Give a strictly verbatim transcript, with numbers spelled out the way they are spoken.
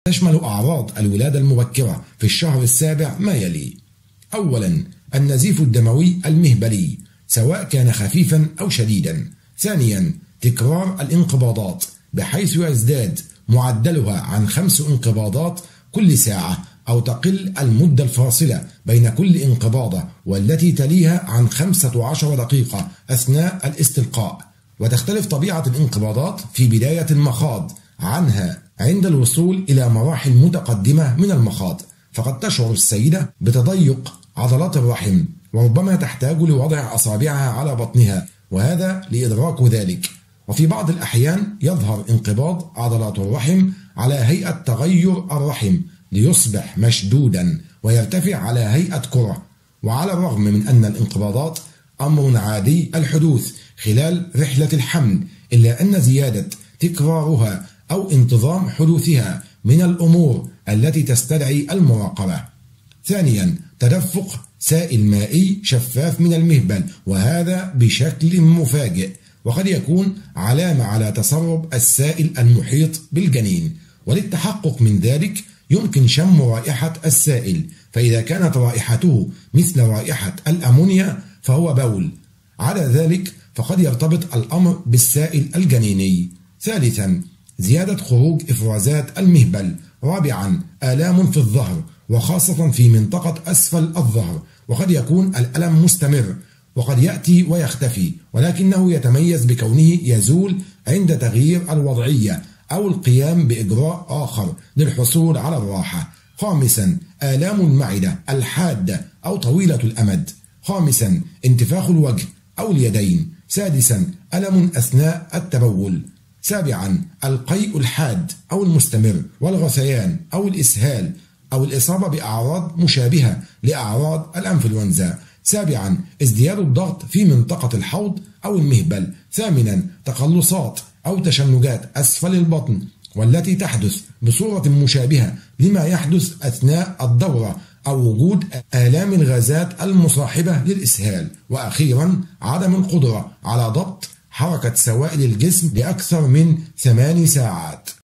تشمل أعراض الولادة المبكرة في الشهر السابع ما يلي: أولا النزيف الدموي المهبلي سواء كان خفيفا أو شديدا. ثانيا تكرار الانقباضات بحيث يزداد معدلها عن خمس انقباضات كل ساعة أو تقل المدة الفاصلة بين كل انقباضة والتي تليها عن خمسة عشر دقيقة أثناء الاستلقاء. وتختلف طبيعة الانقباضات في بداية المخاض عنها عند الوصول إلى مراحل متقدمة من المخاض، فقد تشعر السيدة بتضيق عضلات الرحم وربما تحتاج لوضع أصابعها على بطنها وهذا لإدراك ذلك. وفي بعض الأحيان يظهر انقباض عضلات الرحم على هيئة تغير الرحم ليصبح مشدودا ويرتفع على هيئة كرة. وعلى الرغم من أن الانقباضات أمر عادي الحدوث خلال رحلة الحمل، إلا أن زيادة تكرارها أو انتظام حدوثها من الأمور التي تستدعي المراقبة. ثانيا تدفق سائل مائي شفاف من المهبل وهذا بشكل مفاجئ، وقد يكون علامة على تسرب السائل المحيط بالجنين. وللتحقق من ذلك يمكن شم رائحة السائل، فإذا كانت رائحته مثل رائحة الأمونيا فهو بول. على ذلك فقد يرتبط الأمر بالسائل الجنيني. ثالثا زيادة خروج إفرازات المهبل. رابعا آلام في الظهر وخاصة في منطقة أسفل الظهر، وقد يكون الألم مستمر وقد يأتي ويختفي ولكنه يتميز بكونه يزول عند تغيير الوضعية أو القيام بإجراء آخر للحصول على الراحة. خامسا آلام المعدة الحادة أو طويلة الأمد. خامسا انتفاخ الوجه أو اليدين. سادسا ألم أثناء التبول. سابعا القيء الحاد أو المستمر والغثيان أو الإسهال أو الإصابة بأعراض مشابهة لأعراض الأنفلونزا. سابعا ازدياد الضغط في منطقة الحوض أو المهبل. ثامنا تقلصات أو تشنجات أسفل البطن والتي تحدث بصورة مشابهة لما يحدث أثناء الدورة أو وجود آلام الغازات المصاحبة للإسهال. وأخيرا عدم القدرة على ضبط حركة سوائل الجسم لأكثر من ثمان ساعات.